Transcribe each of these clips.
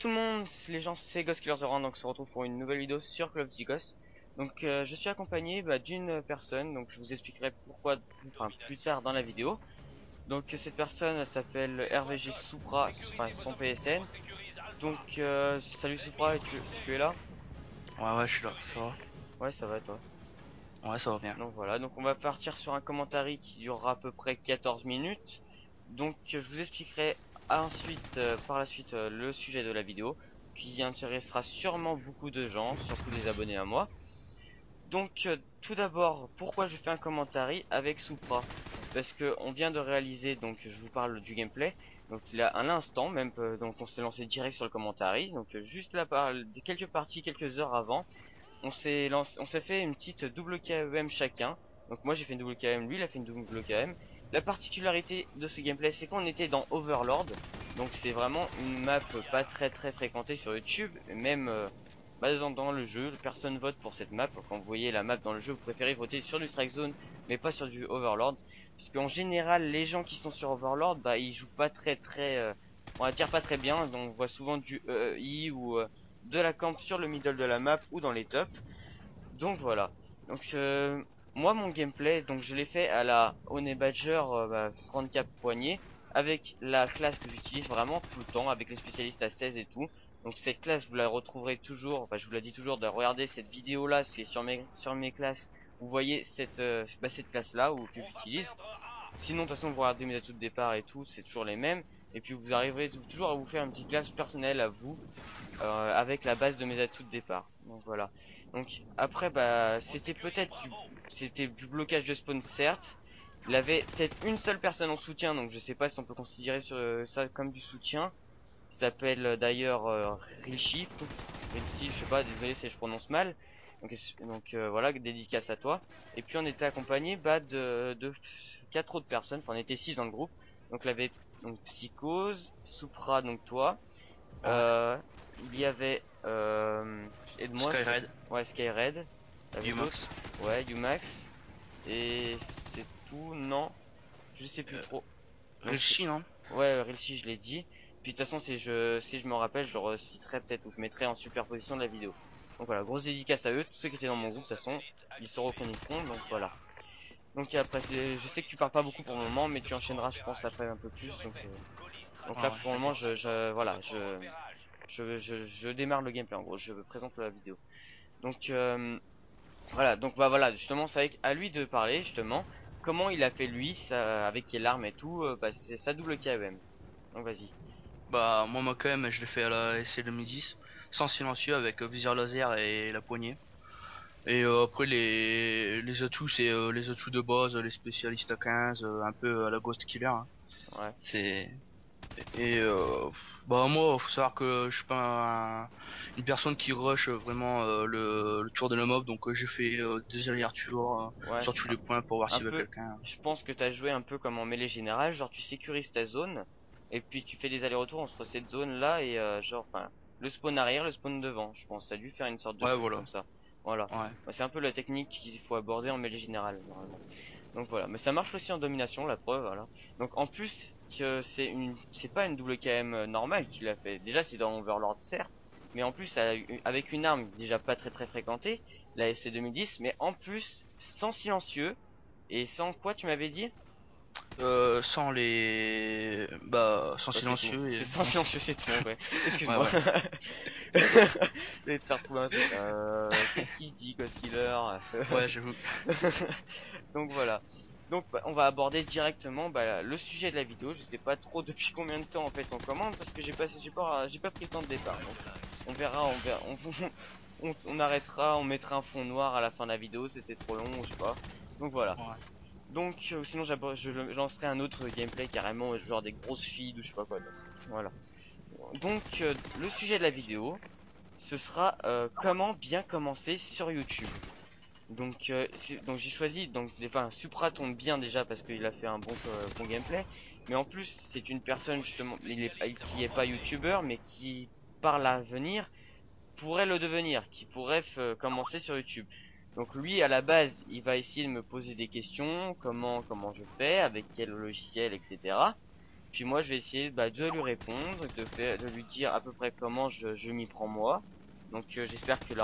tout le monde, les gens, c'est GhostKiller01, donc on se retrouve pour une nouvelle vidéo sur Call of Duty Ghost. Donc je suis accompagné d'une personne, donc je vous expliquerai pourquoi plus tard dans la vidéo. Donc cette personne elle s'appelle RVG Supra, enfin son PSN. Donc salut Supra, si tu es là? Ouais, je suis là, ça va. Ouais, ça va toi. Ouais, ça va bien. Donc voilà, donc on va partir sur un commentaire qui durera à peu près 14 minutes. Donc je vous expliquerai ensuite, par la suite, le sujet de la vidéo qui intéressera sûrement beaucoup de gens, surtout des abonnés à moi. Donc tout d'abord, pourquoi je fais un commentaire avec Supra? Parce que on vient de réaliser, donc je vous parle du gameplay. Donc il a à l'instant même, donc on s'est lancé direct sur le commentaire. Donc juste là, quelques parties, quelques heures avant, on s'est fait une petite double KEM chacun. Donc moi j'ai fait une double KM, lui il a fait une double KM. La particularité de ce gameplay, c'est qu'on était dans Overlord. Donc c'est vraiment une map pas très fréquentée sur YouTube, même dans le jeu, personne vote pour cette map. Quand vous voyez la map dans le jeu, vous préférez voter sur du Strike Zone, mais pas sur du Overlord, puisque en général, les gens qui sont sur Overlord, bah ils jouent pas on va dire pas très bien. Donc on voit souvent du EI ou de la camp sur le middle de la map ou dans les tops. Donc voilà. Donc moi mon gameplay, donc je l'ai fait à la Honey Badger handicap poignet avec la classe que j'utilise vraiment tout le temps avec les spécialistes à 16 et tout. Donc cette classe vous la retrouverez toujours, enfin je vous la dis toujours de regarder cette vidéo là qui est sur mes classes. Vous voyez cette classe là que j'utilise. Sinon de toute façon vous regardez mes atouts de départ et tout, c'est toujours les mêmes. Et puis vous arriverez toujours à vous faire une petite classe personnelle à vous avec la base de mes atouts de départ. Donc voilà. Donc après c'était du blocage de spawn certes. Il avait peut-être une seule personne en soutien, donc je sais pas si on peut considérer ça comme du soutien. Il s'appelle d'ailleurs Rilchi. Rilchi, je sais pas, désolé si je prononce mal. Donc voilà, dédicace à toi. Et puis on était accompagné de quatre autres personnes, enfin on était 6 dans le groupe. Donc il y avait donc Psychose, Supra, donc toi. Ouais. Euh, il y avait aide-moi, Skyred, ouais, Skyred. T'avais d'autres? Umax, Ouais, Umax. Et c'est tout, non? Je sais plus trop. Donc Rilchi, non? ouais, Rilchi, je l'ai dit. Puis de toute façon, si je me rappelle, je le reciterai peut-être ou je mettrai en superposition de la vidéo. Donc voilà, grosse dédicace à eux, tous ceux qui étaient dans mon groupe, de toute façon, ils se reconnaîtront, donc voilà. Donc après, je sais que tu parles pas beaucoup pour le moment, mais tu enchaîneras, je pense, après un peu plus. Donc là, Ouais, pour le moment, t'inquiète. voilà, je démarre le gameplay en gros, je présente la vidéo. Donc voilà, donc bah voilà, justement c'est à lui de parler justement comment il a fait lui, avec quelle arme et tout, c'est sa double KEM. Donc vas-y. Bah, moi, quand même, je l'ai fait à la SC 2010, sans silencieux, avec viseur laser et la poignée. Et après, les atouts, c'est les atouts de base, les spécialistes à 15, un peu à la Ghost Killer, hein. Ouais. C'est Et bah moi faut savoir que je suis pas une personne qui rush vraiment le tour de la mob, donc j'ai fait des allers-retours Ouais. sur tous les points pour voir Un s'il y avait peu, quelqu'un. je pense que t'as joué un peu comme en mêlée générale, genre tu sécurises ta zone et puis tu fais des allers-retours entre cette zone là et le spawn arrière, le spawn devant. Je pense t'as dû faire une sorte de Ouais, truc comme voilà. ça. Voilà. Ouais. Bah, c'est un peu la technique qu'il faut aborder en mêlée générale normalement. Donc voilà, mais ça marche aussi en domination, la preuve, voilà. Donc en plus que c'est pas une double KM normale qu'il a fait. Déjà c'est dans Overlord certes, mais en plus avec une arme déjà pas très fréquentée, la SC 2010, mais en plus sans silencieux et sans quoi tu m'avais dit? Sans les bah sans Ouais, c'est tout. silencieux C'est et sans silencieux, c'est tout en vrai. ouais, Excuse-moi. ouais. Je vais te faire trouver un truc. Qu'est-ce qu'il dit, Ghost Killer? Ouais, j'avoue. Donc voilà. Donc on va aborder directement le sujet de la vidéo. Je sais pas trop depuis combien de temps en fait on commande parce que j'ai pas pris le temps de départ. Donc on arrêtera, on mettra un fond noir à la fin de la vidéo si c'est trop long ou je sais pas. Donc voilà. Ouais. Donc sinon je lancerai un autre gameplay carrément genre des grosses feeds ou je sais pas quoi d'autre. Voilà. Donc le sujet de la vidéo ce sera comment bien commencer sur YouTube. Donc, donc j'ai choisi Supra tombe bien déjà parce qu'il a fait un bon gameplay, mais en plus c'est une personne justement qui est pas youtubeur mais qui par l'avenir pourrait le devenir, qui pourrait commencer sur YouTube. Donc lui à la base il va essayer de me poser des questions, comment je fais, avec quel logiciel, etc. puis moi je vais essayer de lui répondre, de lui dire à peu près comment je m'y prends moi. Donc j'espère que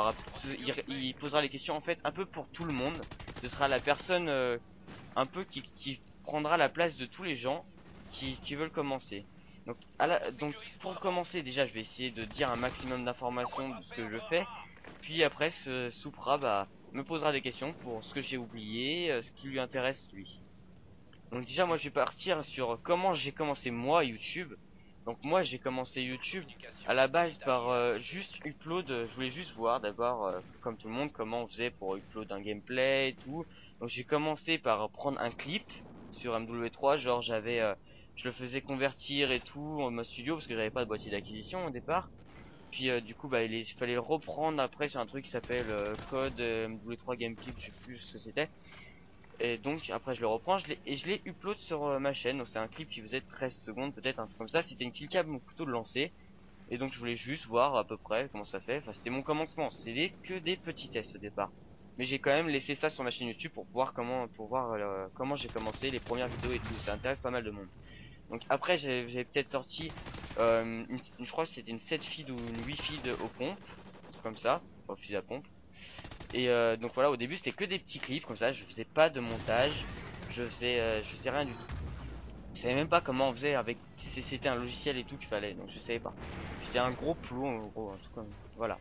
il posera les questions en fait un peu pour tout le monde. Ce sera la personne un peu qui prendra la place de tous les gens qui veulent commencer. Donc pour commencer déjà je vais essayer de dire un maximum d'informations de ce que je fais. Puis après Soupra me posera des questions pour ce que j'ai oublié, ce qui lui intéresse lui. Donc déjà moi je vais partir sur comment j'ai commencé moi YouTube. Donc moi j'ai commencé YouTube à la base par juste upload, je voulais juste voir d'abord comme tout le monde comment on faisait pour upload un gameplay et tout. Donc j'ai commencé par prendre un clip sur MW3, genre je le faisais convertir et tout en mode studio parce que j'avais pas de boîtier d'acquisition au départ. Puis du coup il fallait le reprendre après sur un truc qui s'appelle code MW3 Game Clip, je sais plus ce que c'était. Et donc après je le reprends, je l'ai upload sur ma chaîne. Donc c'est un clip qui faisait 13 secondes peut-être, un truc comme ça. C'était une killcam mon couteau de lancer. Et donc je voulais juste voir à peu près comment ça fait. Enfin c'était mon commencement, que des petits tests au départ. Mais j'ai quand même laissé ça sur ma chaîne YouTube pour voir comment j'ai commencé les premières vidéos et tout. Ça intéresse pas mal de monde. Donc après j'ai peut-être sorti je crois que c'était une 7 feed ou une 8 feed au pont, un truc comme ça, au fusil à pompe. Et donc voilà, au début c'était que des petits clips comme ça, je faisais pas de montage, je faisais rien du tout. Je savais même pas comment on faisait avec, si c'était un logiciel et tout qu'il fallait, donc je savais pas. J'étais un gros plou en gros, un truc comme, voilà.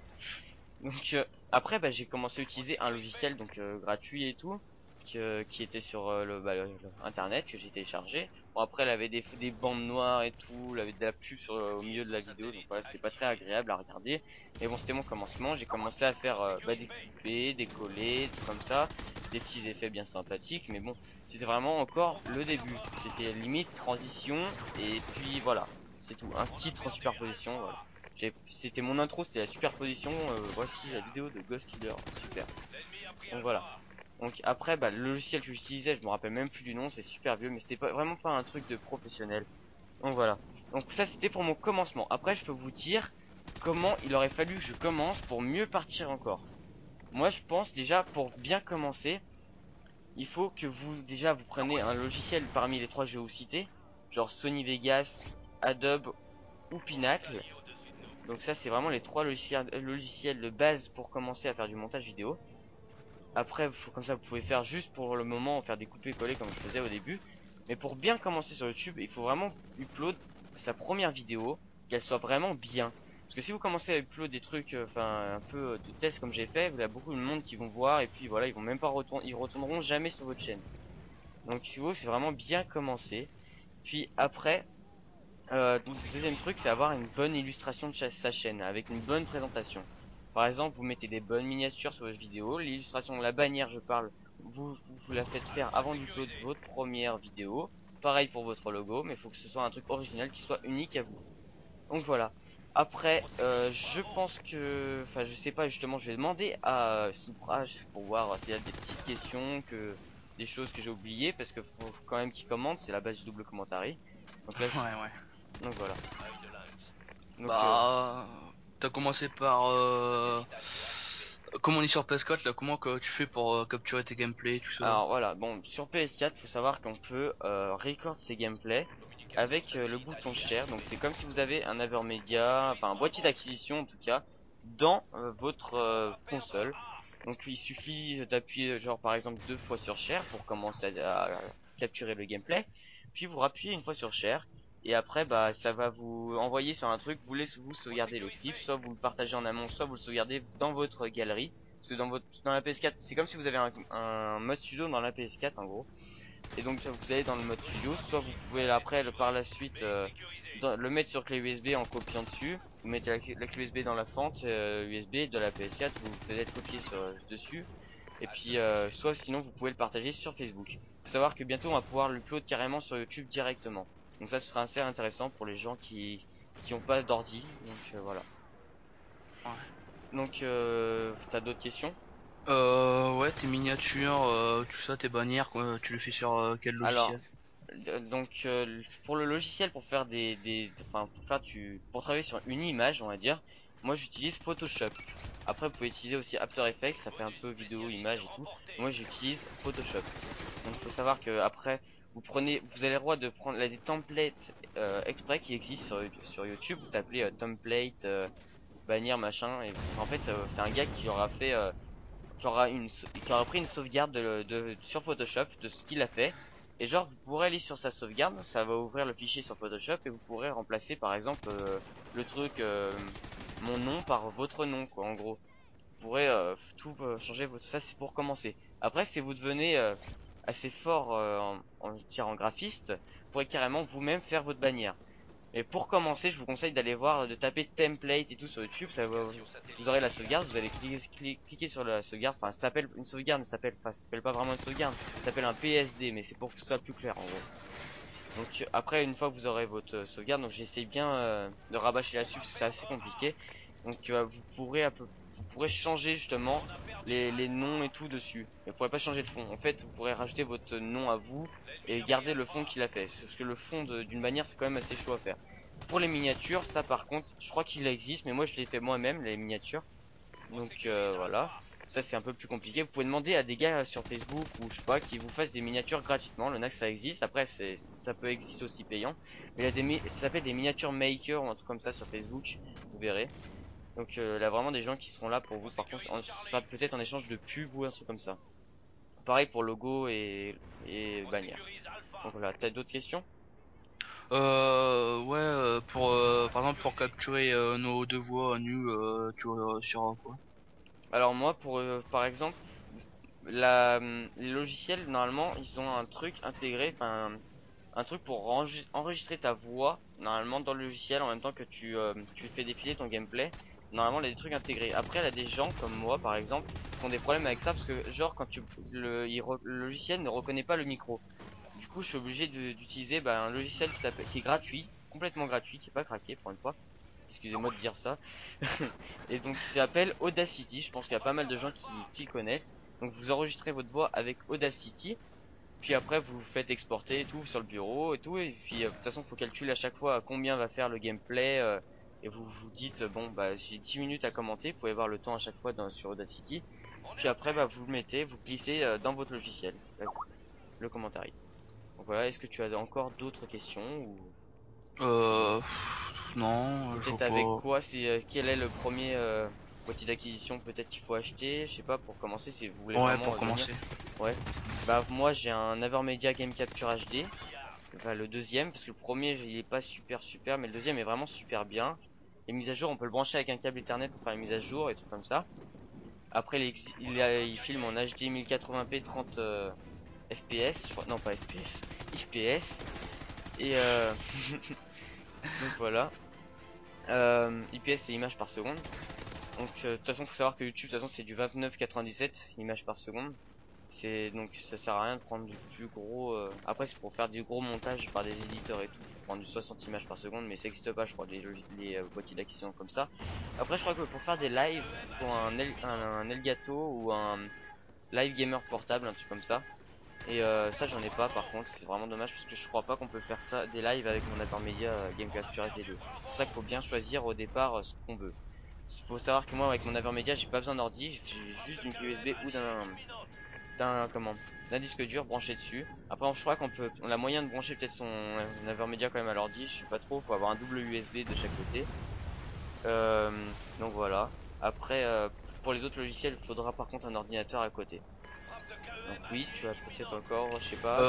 Donc après j'ai commencé à utiliser un logiciel donc gratuit et tout, qui était sur internet que j'ai téléchargé. Bon après il avait des bandes noires et tout, il avait de la pub au milieu de la vidéo, donc voilà c'était pas très agréable à regarder. Mais bon c'était mon commencement, j'ai commencé à faire des coupés, des collés, tout comme ça, des petits effets bien sympathiques. Mais bon c'était vraiment encore le début, c'était limite transition et puis voilà, c'est tout, un titre en superposition, voilà. C'était mon intro, c'était la superposition, voici la vidéo de Ghost Killer, super. Donc voilà. Donc après le logiciel que j'utilisais, je me rappelle même plus du nom, c'est super vieux, mais c'était vraiment pas un truc de professionnel. Donc voilà. Donc ça c'était pour mon commencement. Après je peux vous dire comment il aurait fallu que je commence pour mieux partir encore. Moi je pense déjà pour bien commencer, il faut que vous preniez un logiciel parmi les trois que je vais vous citer, genre Sony Vegas, Adobe ou Pinacle. Donc ça c'est vraiment les trois logiciels de base pour commencer à faire du montage vidéo. Après comme ça vous pouvez faire juste pour le moment, faire des coupés-collés comme je faisais au début. Mais pour bien commencer sur YouTube, il faut vraiment upload sa première vidéo, qu'elle soit vraiment bien. Parce que si vous commencez à upload des trucs, un peu de tests comme j'ai fait, il y a beaucoup de monde qui vont voir et puis voilà, ils vont même pas retourner, ils retourneront jamais sur votre chaîne. Donc si vous voulez, c'est vraiment bien commencer. Puis après, donc le deuxième truc c'est avoir une bonne illustration de sa chaîne avec une bonne présentation. Par exemple vous mettez des bonnes miniatures sur votre vidéo, l'illustration, la bannière je parle, vous la faites faire avant d'upload votre première vidéo. Pareil pour votre logo, mais il faut que ce soit un truc original qui soit unique à vous. Donc voilà. Après je pense que, enfin je sais pas justement, je vais demander à Souprage pour voir s'il y a des petites questions, des choses que j'ai oubliées, parce que faut quand même qu'il commente, c'est la base du double commentaire. Donc là, Ouais. donc voilà. Donc, Bah, t'as commencé par comme on est sur PS4 là, comment que tu fais pour capturer tes gameplays tout ça? alors voilà, bon sur PS4 faut savoir qu'on peut record ses gameplays avec le bouton share. Donc c'est comme si vous avez un Avermedia, enfin un boîtier d'acquisition en tout cas, dans votre console. Donc il suffit d'appuyer genre par exemple 2 fois sur share pour commencer à capturer le gameplay. Puis vous rappuyez une fois sur share. Et après ça va vous envoyer sur un truc, vous sauvegardez le clip, soit vous le partagez en amont, soit vous le sauvegardez dans votre galerie. Parce que dans la PS4, c'est comme si vous avez un mode studio dans la PS4 en gros. Et donc vous allez dans le mode studio, soit vous pouvez après par la suite le mettre sur clé USB en copiant dessus. Vous mettez la clé USB dans la fente USB de la PS4, vous pouvez être copié dessus. Et puis soit sinon vous pouvez le partager sur Facebook. Faut savoir que bientôt on va pouvoir l'upload carrément sur YouTube directement. Donc ça ce sera assez intéressant pour les gens qui ont pas d'ordi. Donc voilà. Ouais. Donc t'as d'autres questions? Ouais, tes miniatures, tout ça, tes bannières, quoi, tu le fais sur quel Alors, logiciel? donc pour le logiciel pour faire pour travailler sur une image on va dire, moi j'utilise Photoshop. Après vous pouvez utiliser aussi After Effects, ça fait un peu vidéo, image et tout. Moi j'utilise Photoshop. Donc il faut savoir que après vous avez le droit de prendre des templates exprès qui existe sur YouTube. Vous tapez template, bannière, machin, et en fait c'est un gars qui aura fait qui aura pris une sauvegarde sur Photoshop de ce qu'il a fait. Et genre vous pourrez aller sur sa sauvegarde, ça va ouvrir le fichier sur Photoshop et vous pourrez remplacer par exemple le truc mon nom par votre nom quoi en gros. Vous pourrez tout changer votre ça c'est pour commencer. Après si vous devenez assez fort en graphiste, vous pourrez carrément vous-même faire votre bannière. Et pour commencer, je vous conseille d'aller voir, de taper template et tout sur YouTube. Vous aurez la sauvegarde, vous allez cliquer sur la sauvegarde. Enfin, ça s'appelle une sauvegarde, ça s'appelle pas vraiment une sauvegarde. Ça s'appelle un PSD, mais c'est pour que ce soit plus clair en gros. Donc après, une fois que vous aurez votre sauvegarde, donc j'essaye bien de rabâcher là-dessus parce que c'est assez compliqué. Donc vous pourrez changer justement les noms et tout dessus. Mais vous pourrez pas changer le fond. En fait, vous pourrez rajouter votre nom à vous et garder le fond qu'il a fait. Parce que le fond d'une bannière, c'est quand même assez chaud à faire. Pour les miniatures, ça par contre, je crois qu'il existe, mais moi je l'ai fait moi-même, les miniatures. Donc voilà. Ça c'est un peu plus compliqué. Vous pouvez demander à des gars sur Facebook ou je sais pas qui vous fassent des miniatures gratuitement. Le NAC ça existe. Après ça peut exister aussi payant. Mais il y a ça s'appelle des miniatures maker ou un truc comme ça sur Facebook. Vous verrez. Donc là vraiment des gens qui seront là pour vous. Par contre ça sera peut-être en échange de pub ou un truc comme ça. Pareil pour logo et bannière. Donc voilà. T'as d'autres questions? Ouais, par exemple pour capturer nos deux voix nus, tu sur quoi? Alors moi pour par exemple les logiciels normalement ils ont un truc intégré, enfin un truc pour enregistrer ta voix normalement dans le logiciel en même temps que tu fais défiler ton gameplay. Normalement il y a des trucs intégrés. Après il y a des gens comme moi par exemple qui ont des problèmes avec ça parce que genre quand le logiciel ne reconnaît pas le micro. Du coup je suis obligé d'utiliser un logiciel qui est gratuit, complètement gratuit, qui est pas craqué pour une fois. Excusez-moi de dire ça. Et donc il s'appelle Audacity, je pense qu'il y a pas mal de gens qui connaissent. Donc vous enregistrez votre voix avec Audacity, puis après vous faites exporter et tout sur le bureau et tout, et puis de toute façon il faut calculer à chaque fois combien va faire le gameplay, et vous vous dites bon bah j'ai 10 minutes à commenter, vous pouvez voir le temps à chaque fois sur Audacity, puis après vous le mettez, vous glissez dans votre logiciel, le commentaire. Donc voilà, est-ce que tu as encore d'autres questions ou c'est bon? Non, je vois Peut-être avec pas. quoi, quel est le premier outil d'acquisition peut-être qu'il faut acheter, je sais pas, pour commencer si vous voulez Ouais, vraiment pour venir. commencer. Ouais. Bah moi j'ai un Avermedia Game Capture HD, enfin le deuxième, parce que le premier il est pas super, mais le deuxième est vraiment super bien. Les mises à jour, on peut le brancher avec un câble Ethernet pour faire les mises à jour et tout comme ça. Après il filme en HD 1080p 30 FPS, je crois, non pas FPS, IPS. Et donc voilà. IPS c'est images par seconde. Donc de toute façon faut savoir que YouTube de toute façon c'est du 29,97 images par seconde. C'est donc ça sert à rien de prendre du plus gros. Après c'est pour faire du gros montage par des éditeurs et tout, pour prendre du 60 images par seconde, mais ça n'existe pas je crois les boîtiers d'acquisition comme ça. Après je crois que pour faire des lives, pour un Elgato ou un live gamer portable, un truc comme ça. Et ça j'en ai pas par contre, c'est vraiment dommage parce que je crois pas qu'on peut faire ça des lives avec mon Avermedia Game Capture HD2. C'est pour ça qu'il faut bien choisir au départ ce qu'on veut. Il faut savoir que moi avec mon Avermedia j'ai pas besoin d'ordi, j'ai juste d'une clé USB ou d'un disque dur branché dessus. Après je crois on a moyen de brancher peut-être son Avermedia quand même à l'ordi, je sais pas trop, faut avoir un double USB de chaque côté. Donc voilà. Après pour les autres logiciels il faudra par contre un ordinateur à côté. Donc oui, tu as peut-être encore, je sais pas.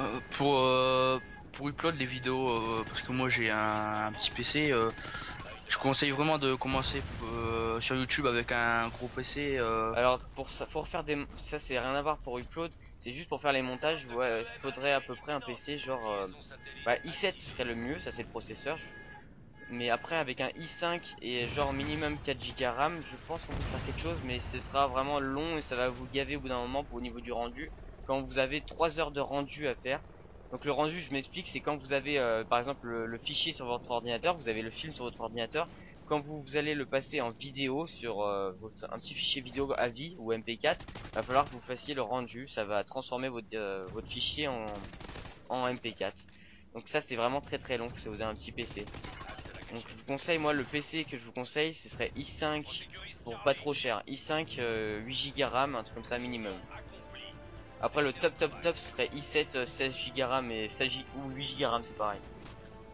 Pour upload les vidéos, parce que moi j'ai un petit PC, je conseille vraiment de commencer sur YouTube avec un gros PC. Alors pour ça, faut refaire ça c'est rien à voir pour upload, c'est juste pour faire les montages. Ouais, il faudrait à peu près un PC genre i7 ce serait le mieux, ça c'est le processeur. Mais après avec un i5 et genre minimum 4 Go RAM, je pense qu'on peut faire quelque chose, mais ce sera vraiment long et ça va vous gaver au bout d'un moment au niveau du rendu. Quand vous avez 3 heures de rendu à faire. Donc le rendu, je m'explique, c'est quand vous avez par exemple le fichier sur votre ordinateur, vous avez le film sur votre ordinateur. Quand vous allez le passer en vidéo sur un petit fichier vidéo AVI ou MP4, va falloir que vous fassiez le rendu. Ça va transformer votre fichier en MP4. Donc ça c'est vraiment très long si vous avez un petit PC. Donc je vous conseille, moi le PC que je vous conseille ce serait i5 pour pas trop cher. i5 8 Go RAM, un truc comme ça minimum. Après le top ce serait i7 16 Go RAM et 16 ou 8 Go RAM, c'est pareil.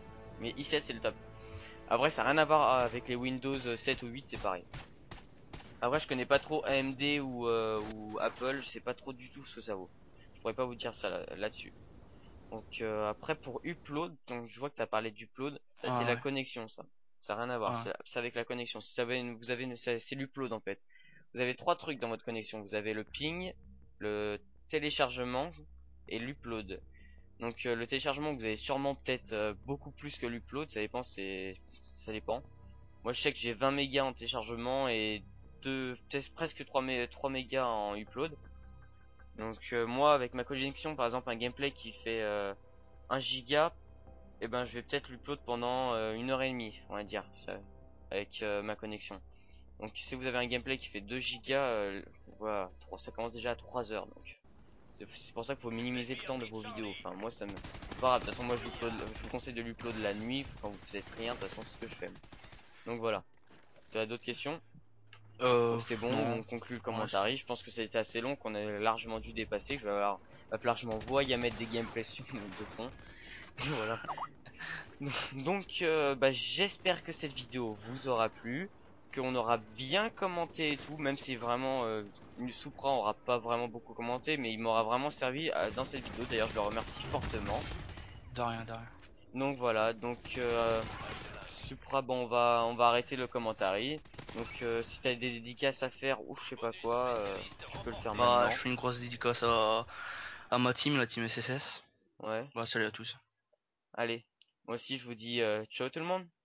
Mais i7 c'est le top. Après ça n'a rien à voir avec les Windows 7 ou 8, c'est pareil. Après je connais pas trop AMD ou Apple, je sais pas trop du tout ce que ça vaut. Je pourrais pas vous dire ça là-dessus. Donc après pour upload, donc je vois que tu as parlé d'upload, ça c'est Ah la ouais. connexion ça. Ça n'a rien à voir, Ah. c'est avec la connexion. Si vous avez c'est l'upload en fait. Vous avez trois trucs dans votre connexion. Vous avez le ping, le téléchargement et l'upload. Donc le téléchargement vous avez sûrement peut-être beaucoup plus que l'upload, ça dépend. Moi je sais que j'ai 20 mégas en téléchargement et peut-être presque 3 mégas en upload. Donc moi avec ma connexion par exemple un gameplay qui fait 1 giga, et ben je vais peut-être l'upload pendant 1 heure et demie on va dire ça, avec ma connexion. Donc si vous avez un gameplay qui fait 2 gigas, voilà, ça commence déjà à 3 heures. Donc c'est pour ça qu'il faut minimiser le temps de vos vidéos. Enfin moi ça me... C'est pas grave, de toute façon moi je vous conseille de l'upload la nuit quand vous faites rien, de toute façon c'est ce que je fais. Donc voilà. Tu as d'autres questions? Oh, c'est bon, Non. on conclut le Ouais, commentaire. Je pense que ça a été assez long, qu'on a largement dû dépasser. Va falloir que je m'envoie à mettre des gameplays sur de fond. Voilà. Donc, bah, j'espère que cette vidéo vous aura plu, qu'on aura bien commenté et tout, même si vraiment Supra aura pas vraiment beaucoup commenté, mais il m'aura vraiment servi dans cette vidéo. D'ailleurs, je le remercie fortement. de rien, de rien. Donc voilà, donc Supra, bon, on va arrêter le commentaire. Donc, si t'as des dédicaces à faire ou je sais pas quoi, tu peux le faire Bah, maintenant. je fais une grosse dédicace à ma team, la team SSS. Ouais, Bah, salut à tous. allez. Moi aussi, je vous dis ciao tout le monde.